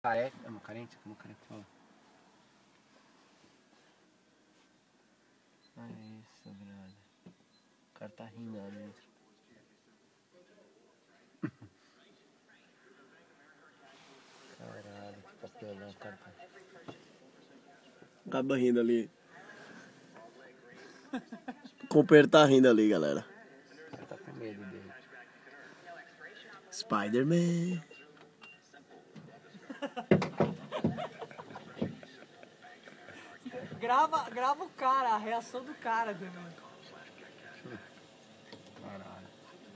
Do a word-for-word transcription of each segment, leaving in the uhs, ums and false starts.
Careca, é uma carente? Como careca fala? Ah, isso, brother. O cara tá rindo lá dentro. Caralho, que papelão, o cara tá... Acaba rindo ali. O Cooper tá rindo ali, galera. Você tá com medo dele. Spiderman. Grava, grava o cara, a reação do cara também. Caralho.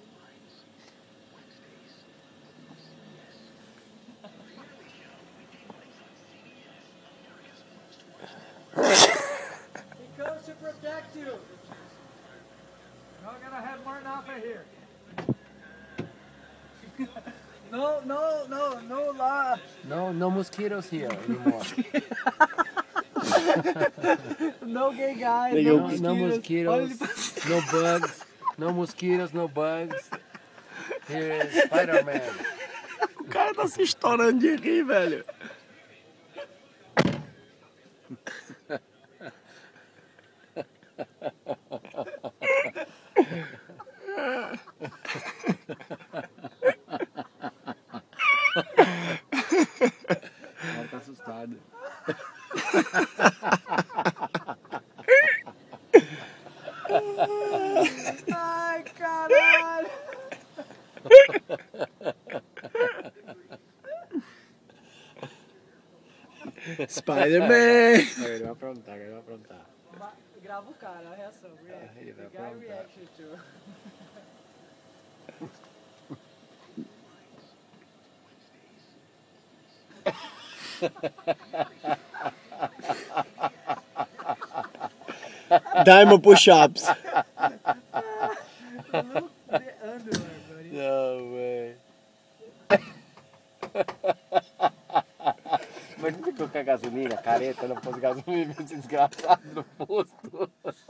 He comes to protect you. You're not gonna have more nothing here. No, no, no, no lá. No, no mosquitoes here anymore. No gay guys, Legal. no No, no mosquitoes. mosquitoes, no bugs, no mosquitoes, no bugs. Here is Spiderman. O cara tá se estourando de rir, velho. O cara tá assustado. Ai, caralho. Spiderman. Ele vai aprontar, ele vai aprontar. Grava o cara, a reação. React. Ele vai The guy aprontar. reaction to. Diamond push-ups. Look the underwear, buddy. No way. Imagina que colocar gasolina, careta, não pôs gasolina, esse desgraçado no posto.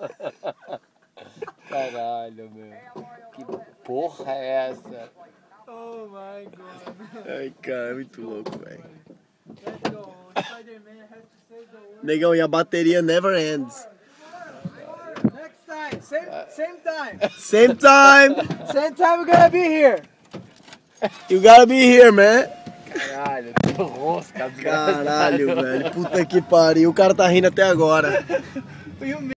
Caralho, meu. Que porra é essa? Oh my god. Ai, cara, é muito louco, velho. Let's go. Spider-Man has to save the world. Negão, e a bateria never ends. Next time, same, same time. Same time. Same time we're gonna be here. You gotta be here, man. Caralho, tô rosca, Caralho, velho. Puta que pariu. O cara tá rindo até agora.